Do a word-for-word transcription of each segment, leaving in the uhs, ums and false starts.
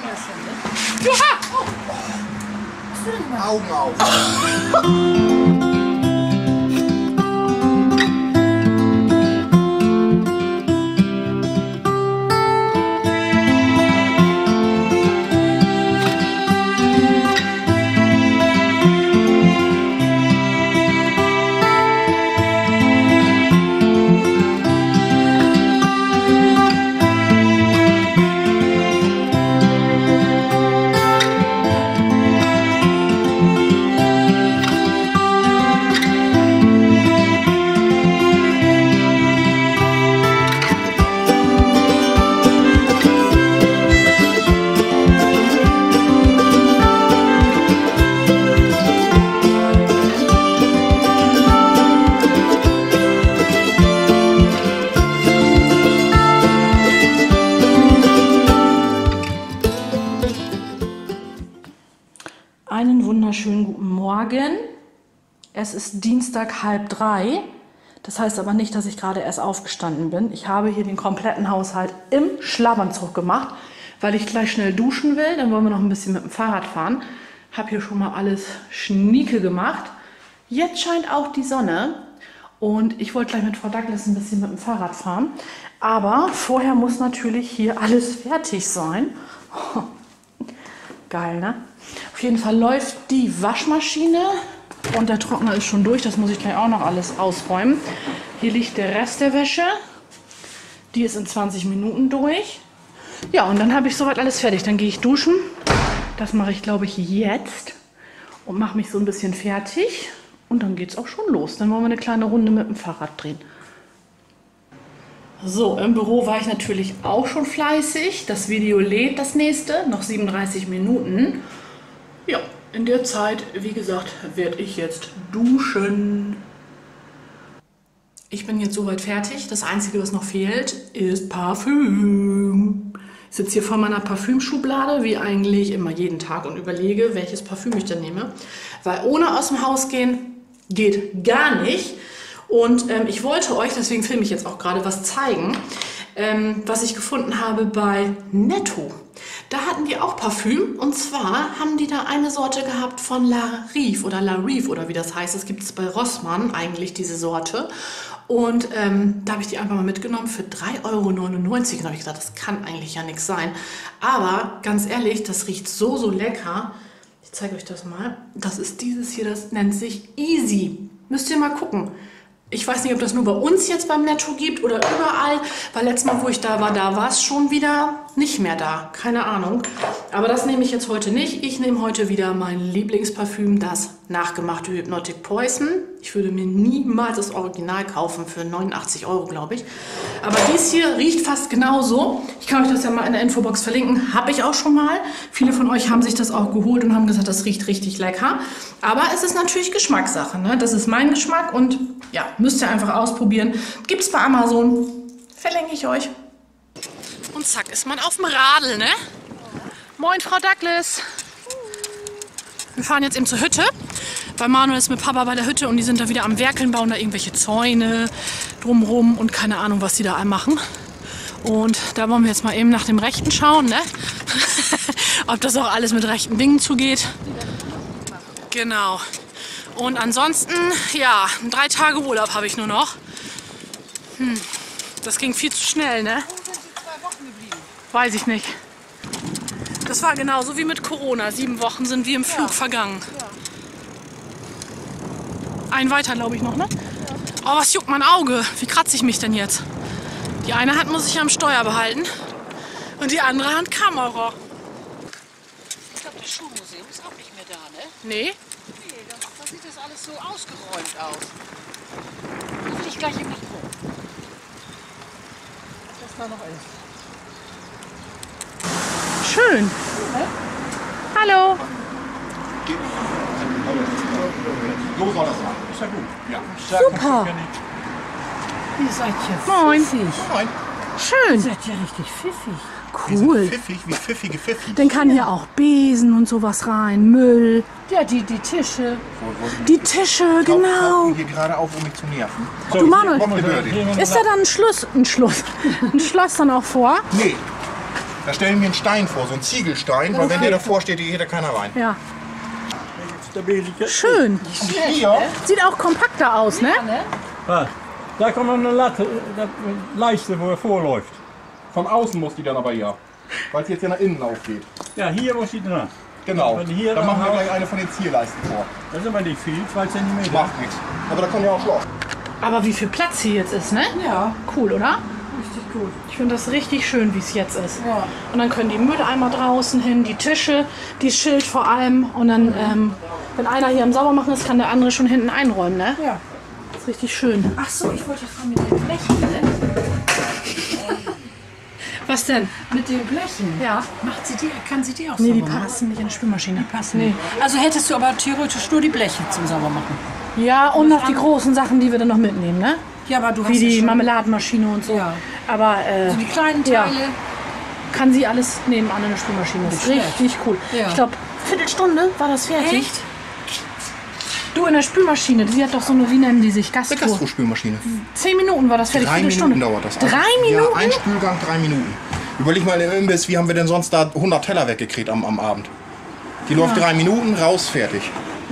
Ja! Oh. Was hast du denn gemacht? Augen auf. Einen wunderschönen guten Morgen. Es ist Dienstag halb drei. Das heißt aber nicht, dass ich gerade erst aufgestanden bin. Ich habe hier den kompletten Haushalt im Schlafanzug gemacht, weil ich gleich schnell duschen will. Dann wollen wir noch ein bisschen mit dem Fahrrad fahren. Habe hier schon mal alles schnieke gemacht. Jetzt scheint auch die Sonne und ich wollte gleich mit Frau Douglas ein bisschen mit dem Fahrrad fahren. Aber vorher muss natürlich hier alles fertig sein. Oh, geil, ne? Auf jeden Fall läuft die Waschmaschine und der Trockner ist schon durch. Das muss ich gleich auch noch alles ausräumen. Hier liegt der Rest der Wäsche. Die ist in zwanzig Minuten durch. Ja, und dann habe ich soweit alles fertig. Dann gehe ich duschen. Das mache ich, glaube ich, jetzt. Und mache mich so ein bisschen fertig. Und dann geht es auch schon los. Dann wollen wir eine kleine Runde mit dem Fahrrad drehen. So, im Büro war ich natürlich auch schon fleißig. Das Video lädt das nächste. Noch siebenunddreißig Minuten. Ja, in der Zeit, wie gesagt, werde ich jetzt duschen. Ich bin jetzt soweit fertig. Das Einzige, was noch fehlt, ist Parfüm. Ich sitze hier vor meiner Parfümschublade, wie eigentlich immer jeden Tag, und überlege, welches Parfüm ich denn nehme. Weil ohne aus dem Haus gehen geht gar nicht. Und ähm, ich wollte euch, deswegen filme ich jetzt auch gerade, was zeigen, ähm, was ich gefunden habe bei Netto. Da hatten die auch Parfüm, und zwar haben die da eine Sorte gehabt von La Rive oder La Rive oder wie das heißt. Das gibt es bei Rossmann eigentlich, diese Sorte. Und ähm, da habe ich die einfach mal mitgenommen für drei Euro neunundneunzig. Und da habe ich gesagt, das kann eigentlich ja nichts sein. Aber ganz ehrlich, das riecht so, so lecker. Ich zeige euch das mal. Das ist dieses hier, das nennt sich Easy. Müsst ihr mal gucken. Ich weiß nicht, ob das nur bei uns jetzt beim Netto gibt oder überall, weil letztes Mal, wo ich da war, da war es schon wieder nicht mehr da. Keine Ahnung. Aber das nehme ich jetzt heute nicht. Ich nehme heute wieder mein Lieblingsparfüm, das nachgemachte Hypnotic Poison. Ich würde mir niemals das Original kaufen für neunundachtzig Euro, glaube ich. Aber dies hier riecht fast genauso. Ich kann euch das ja mal in der Infobox verlinken. Habe ich auch schon mal. Viele von euch haben sich das auch geholt und haben gesagt, das riecht richtig lecker. Aber es ist natürlich Geschmackssache, ne? Das ist mein Geschmack und ja, müsst ihr einfach ausprobieren. Gibt es bei Amazon. Verlinke ich euch. Und zack, ist man auf dem Radl, ne? Moin, Frau Douglas. Wir fahren jetzt eben zur Hütte, weil Manuel ist mit Papa bei der Hütte und die sind da wieder am Werkeln, bauen da irgendwelche Zäune drumrum und keine Ahnung, was die da all machen. Und da wollen wir jetzt mal eben nach dem Rechten schauen, ne? Ob das auch alles mit rechten Dingen zugeht. Genau. Und ansonsten, ja, drei Tage Urlaub habe ich nur noch. Hm, das ging viel zu schnell, ne? Weiß ich nicht. Das war genauso wie mit Corona. Sieben Wochen sind wie im Flug ja. vergangen. Ja. Ein weiter, glaube ich, noch, ne? Ja. Oh, was juckt mein Auge? Wie kratze ich mich denn jetzt? Die eine Hand muss ich am Steuer behalten und die andere Hand Kamera. Ich glaube, das Schulmuseum ist auch nicht mehr da, ne? Nee. Nee, da, da sieht das alles so ausgeräumt aus. Da will ich gleich eben nach gucken. Was das da noch ist. Schön. Ne? Hallo. So soll das sein. Ist ja gut. Ja. Super. Ihr seid ja Moin. pfiffig. Moin. Schön. Ihr seid ja richtig pfiffig. Cool. Pfiffig, wie pfiffige Pfiffi. Dann kann hier auch Besen und sowas rein, Müll. Ja, die, die Tische. Die Tische, genau. Hier gerade auf, um mich zu nerven. Du Manuel, Komm, Gebürdi. ist da dann ein Schluss, ein Schluss, ein Schloss dann auch vor? Nee. Da stellen wir einen Stein vor, so einen Ziegelstein, weil wenn der davor steht, geht da keiner rein. Ja. Schön. Hier, Sieht auch kompakter aus, ne? Ah, da kommt noch eine Latte, eine Leiste, wo er vorläuft. von außen muss die dann aber hier, weil es jetzt ja nach innen aufgeht. Ja, hier muss die dran. Genau, Wenn die hier dann machen wir dran gleich eine von den Zierleisten vor. Das ist aber nicht viel, zwei Zentimeter. Macht nichts. Aber da kommt ja auch Schloss. Aber wie viel Platz hier jetzt ist, ne? Ja, Cool, oder? richtig gut. Ich finde das richtig schön, wie es jetzt ist. Ja. Und dann können die Mülleimer draußen hin, die Tische, die Schild vor allem. Und dann, ähm, wenn einer hier am Saubermachen ist, kann der andere schon hinten einräumen, ne? Ja. Das ist richtig schön. Ach so, ich wollte fragen mit den Blechen, ne? Was denn? Mit den Blechen. Ja. Macht sie die, kann sie die auch Nee, die sauber machen? passen nicht in die Spülmaschine. Die passen nicht. Also hättest du aber theoretisch nur die Bleche zum Saubermachen. Ja, und noch die großen Sachen, die wir dann noch mitnehmen, ne? Ja, aber du hast Wie die ja schon Marmeladenmaschine und so. Ja. Aber äh, also die kleinen ja. Teile. kann sie alles nebenan in der Spülmaschine. Das ist Nicht schlecht. richtig cool. Ja. Ich glaube, Viertelstunde war das fertig. Echt? Du, in der Spülmaschine, die hat doch so eine, wie nennen die sich, Gastro. Eine Gastro-Spülmaschine. Zehn Minuten war das fertig. Drei Viertelstunde. Minuten dauert das. Drei Ja, Minuten? ein Spülgang, drei Minuten. Überleg mal im Imbiss, wie haben wir denn sonst da hundert Teller weggekriegt am, am Abend? Die läuft drei Minuten, raus, fertig.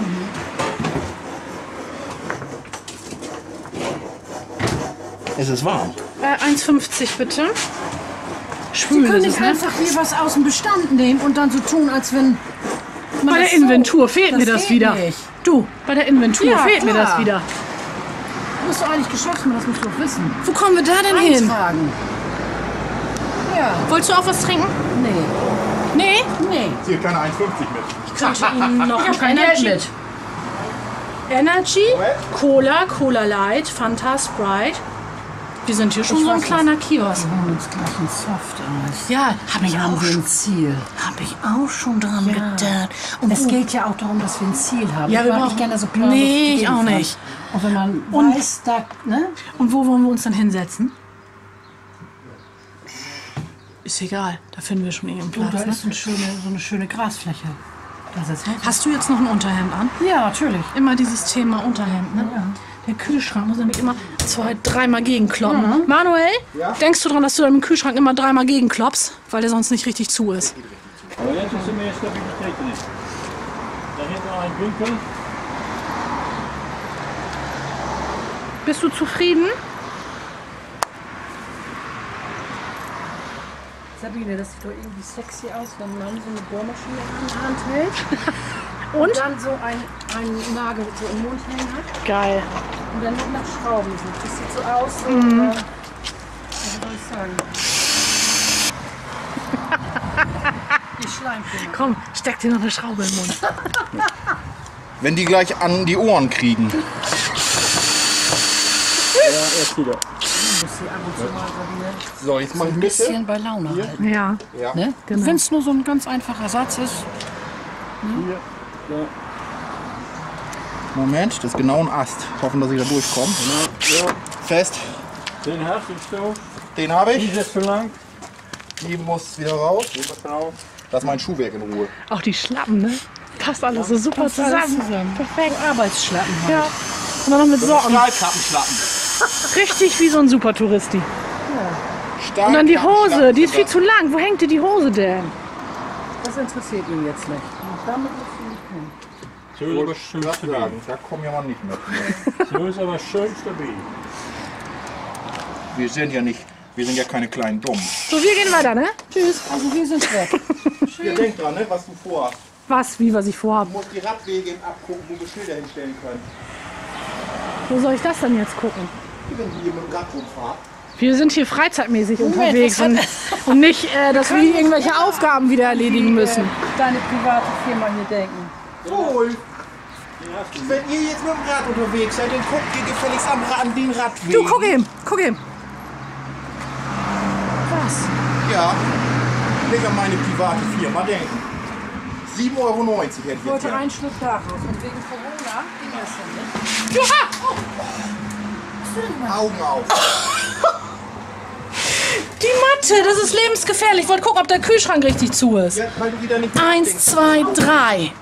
Es ist warm. Äh, eins fünfzig bitte. Sie Schwül können ist nicht es, ne? einfach hier was aus dem Bestand nehmen und dann so tun, als wenn man Bei der das so- Inventur fehlt mir das geht wieder. Nicht. Du, bei der Inventur Ja, fehlt mir klar. das wieder. Du bist doch eigentlich Geschäftsmann, das musst du doch wissen. Wo kommen wir da denn hin? Eintragen. Ja, Wolltest du auch was trinken? nee, Nee? nee. Hier keine eins fünfzig mit. Ich könnte Ihnen noch Ich hab kein Geld mit. Energy, Cola, Cola Light, Fanta, Sprite. Wir sind hier schon Ich so ein weiß kleiner Kiosk. Wir holen uns gleich ein Softeis. Ja, habe ich Dann haben auch wir schon. ein Ziel. Habe ich auch schon dran Ja. gedacht. Und Es wo- geht ja auch darum, dass wir ein Ziel haben. Ja, ich wir mag brauchen- nicht gerne so planlos Nee, durch die ich Gegend auch fahren. nicht. Und wenn man Und- weiß, da, ne? Und wo wollen wir uns dann hinsetzen? Ist egal, da finden wir schon irgendeinen Oh, da Platz. Ne? ist eine schöne, so eine schöne Grasfläche. Da setzen wir uns. Hast du jetzt noch ein Unterhemd an? Ja, natürlich. Immer dieses Thema Unterhemd, ne? Ja. Der Kühlschrank muss nämlich immer zwei, dreimal gegenkloppen. Manuel, denkst du dran, dass du deinem Kühlschrank immer dreimal gegenklopfst, weil der sonst nicht richtig zu ist? Aber jetzt ist er mehr Stabilität drin. Da hinten noch ein Winkel. Bist du zufrieden? Sabine, das sieht doch irgendwie sexy aus, wenn man so eine Bohrmaschine in der Hand hält Und? und dann so ein, einen Nagel so im Mund hängen hat Geil. und dann noch nach Schrauben sucht. Das sieht so aus, so, mhm. äh, wie soll ich sagen? Die Schleimfinger. Komm, steck dir noch eine Schraube im Mund. Wenn die gleich an die Ohren kriegen. Ja, erst wieder. Muss sie ab und zu mal, Sabine, So, jetzt mach ich ein Mitte. bisschen bei Laune halten. Ja. Ja. Ne? Genau. Wenn es nur so ein ganz einfacher Satz ist. Hier. Da. Moment, das ist genau ein Ast. Hoffen, dass ich da durchkomme. Genau. Ja. Fest. Den hast du so. Den habe Die ich. ist jetzt zu lang. Die muss wieder raus. Genau. Lass mein Schuhwerk in Ruhe. Auch die Schlappen, ne? Passt alles so super Passt alles zusammen. zusammen. Perfekt. Arbeitsschlappen halt. Ja. Und dann noch mit Socken. Stahlkappenschlappen. Richtig wie so ein Supertouristi. Stahl Und dann die Hose, die ist viel zu lang. Wo hängt dir die Hose denn? Das interessiert ihn jetzt nicht. Und damit musst du nicht hin. So ist aber schön stabil. sagen, da kommen ja mal nicht mehr. So ist aber schön stabil. Wir sind ja nicht, wir sind ja keine kleinen Dummen. So, wir gehen weiter, ne? Tschüss. Also wir sind weg. Ihr denkt dran, ne, was du vorhast. Was, wie, was ich vorhabe. Du musst die Radwege abgucken, wo wir Schilder hinstellen können. Wo soll ich das denn jetzt gucken? Wenn die hier mit dem Rad rumfahren. Wir sind hier freizeitmäßig Moment, unterwegs was und, hat- und nicht, äh, dass wir irgendwelche Aufgaben wieder erledigen müssen. Deine private Firma hier denken. Wohl. Wenn ihr jetzt mit dem Rad unterwegs seid, dann guckt ihr gefälligst am Rad, an den Radweg. Du, guck ihm, guck ihm. Was? Ja. Nicht an meine private Firma denken. sieben Euro neunzig hätte ich Ich jetzt wollte gern. einen Schritt daraus und wegen Corona ging das ja nicht. Ja! Augen auf. Die Matte, das ist lebensgefährlich. Ich wollte gucken, ob der Kühlschrank richtig zu ist. Ja, weil du wieder nicht Eins, zwei, drei.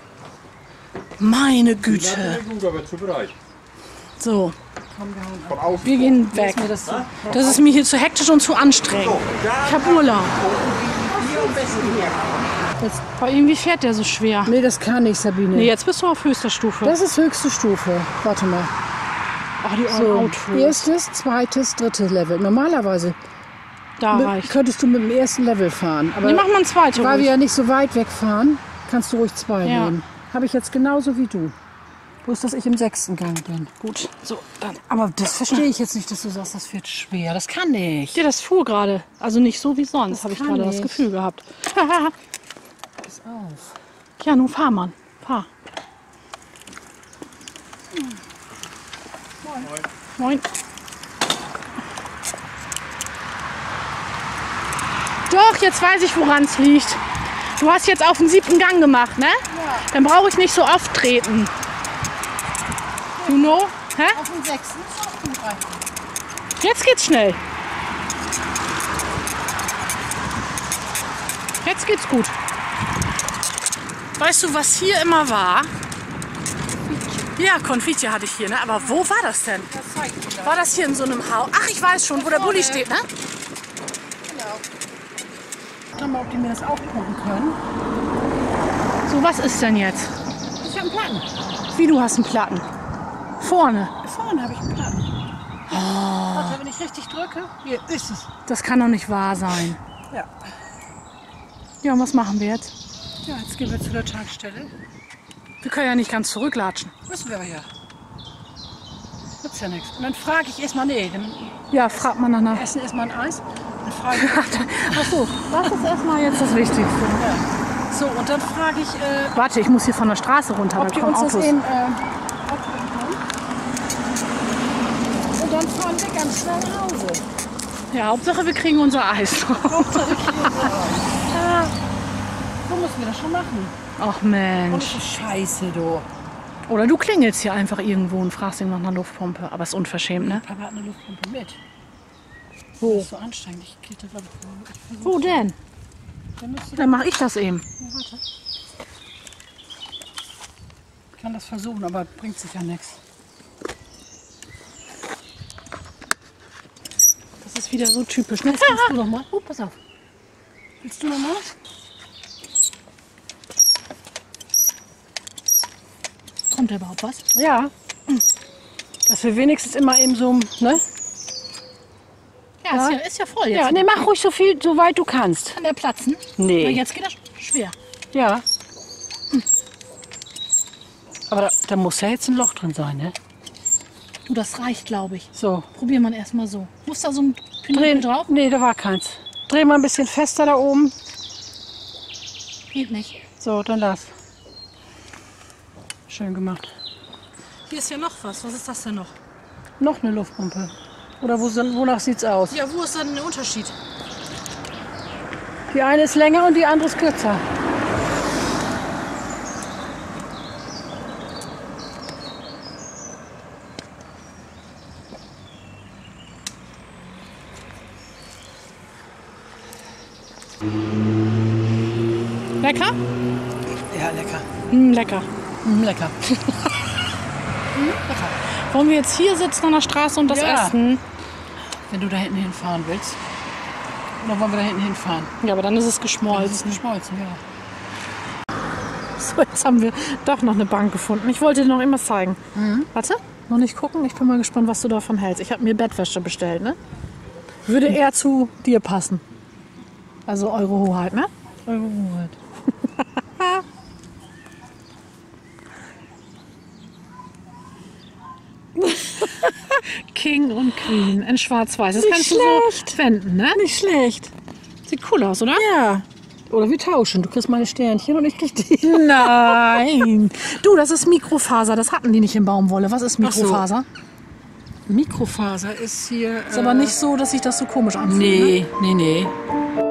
Meine Güte. Gut, aber zu breit. So, von außen. wir gehen weg. Mir das so. Das ist mir hier zu hektisch und zu anstrengend. So, da Ich habe Urlaub. gucken, wie die am besten herkommen. Jetzt, aber irgendwie fährt der so schwer. Nee, das kann nicht, Sabine. Nee, jetzt bist du auf höchster Stufe. Das ist höchste Stufe. Warte mal. Ach, die So, Autos. erstes, zweites, drittes Level. Normalerweise Da mit, reicht. könntest du mit dem ersten Level fahren. Aber Nee, mach mal ein zweites. weil wir ruhig. ja nicht so weit wegfahren, kannst du ruhig zwei Ja. nehmen. Habe ich jetzt genauso wie du. Bloß, dass ich im sechsten Gang bin. Gut, so, dann. Aber das verstehe ich jetzt nicht, dass du sagst, das wird schwer. Das kann nicht. Ja, das fuhr gerade. Also nicht so wie sonst, Das habe ich kann gerade das nicht. Gefühl gehabt. Pass auf. Ja, nun fahr, Mann. Fahr. Moin. Moin. Doch, jetzt weiß ich, woran es liegt. Du hast jetzt auf den siebten Gang gemacht, ne? Ja. Dann brauche ich nicht so oft treten. You know? Hä? Auf dem sechsten ist auch gut rein. Jetzt geht's schnell. Jetzt geht's gut. Weißt du, was hier immer war? Ja, Konfittier hatte ich hier, ne? Aber wo war das denn? War das hier in so einem Haus? Ach, ich weiß schon, wo der Bulli steht, ne? Schau mal, ob die mir das aufpumpen können. So, was ist denn jetzt? Ich habe einen Platten. Wie, du hast einen Platten? Vorne. Vorne habe ich einen Platten. Warte, wenn ich richtig drücke, hier ist es. Das kann doch nicht wahr sein. Ja. Ja, und was machen wir jetzt? Ja, jetzt gehen wir zu der Tankstelle. Wir können ja nicht ganz zurücklatschen. Müssen wir aber ja. Nützt ja nichts. Und dann frage ich erstmal, nee, dann Ja, frag mal nach. essen erstmal ein Eis. Dann frage ich, Ach so, das ist erstmal jetzt das Wichtigste. ja. So, und dann frage ich, äh, Warte, ich muss hier von der Straße runter, ob da die kommen uns das Autos. eben äh, abholen können. Und dann fahren wir ganz schnell nach Hause. Ja, Hauptsache wir kriegen unser Eis. So müssen wir das schon machen. Ach Und Mensch. das ist scheiße, du. Oder du klingelst hier einfach irgendwo und fragst ihn nach einer Luftpumpe. Aber ist unverschämt, ne? Papa hat eine Luftpumpe mit. Wo? Das ist so anstrengend. Ich krieg das, glaub ich, ich Wo denn? Dann müsste Dann mache ich das eben. warte. Ich kann das versuchen, aber bringt sich ja nichts. Das ist wieder so typisch. Ne? Jetzt kannst du noch mal. Oh, pass auf. Willst du noch mal? Kommt da überhaupt was? Ja. Dass wir wenigstens immer eben so, ne? Ja, Ist, ja ist ja voll jetzt. Ja, nee, mach ruhig so viel, so weit du kannst. Kann der platzen? Nee. Na, jetzt geht das schwer. Ja. Aber da, da muss ja jetzt ein Loch drin sein, ne? Du, das reicht, glaube ich. So. Probier mal erstmal so. Muss da so ein Pinöppel Drehen drauf? Nee, da war keins. Dreh mal ein bisschen fester da oben. Geht nicht. So, dann lass. Schön gemacht. Hier ist ja noch was. Was ist das denn noch? Noch eine Luftpumpe. Oder wo, wonach sieht's aus? Ja, wo ist dann der Unterschied? Die eine ist länger und die andere ist kürzer. Lecker? Ja, lecker. Hm, lecker. Mm, lecker. Wollen wir jetzt hier sitzen an der Straße und das Ja. essen? Wenn du da hinten hinfahren willst. Oder wollen wir da hinten hinfahren? Ja, aber dann ist es Das geschmolzen. ist geschmolzen, ja. So, jetzt haben wir doch noch eine Bank gefunden. Ich wollte dir noch irgendwas zeigen. Warte, noch nicht gucken. Ich bin mal gespannt, was du davon hältst. Ich habe mir Bettwäsche bestellt, ne? Würde eher zu dir passen. Also eure Hoheit, ne? Eure Hoheit. King und Queen in schwarz-weiß. Das Nicht kannst schlecht. du so wenden, ne? Nicht schlecht. Sieht cool aus, oder? Ja. Oder wir tauschen. Du kriegst meine Sternchen und ich krieg die. Nein. Du, das ist Mikrofaser. Das hatten die nicht in Baumwolle. Was ist Ach so. Mikrofaser? Mikrofaser ist hier. Ist aber nicht so, dass sich das so komisch anfühlt. Ne? Nee, nee, nee.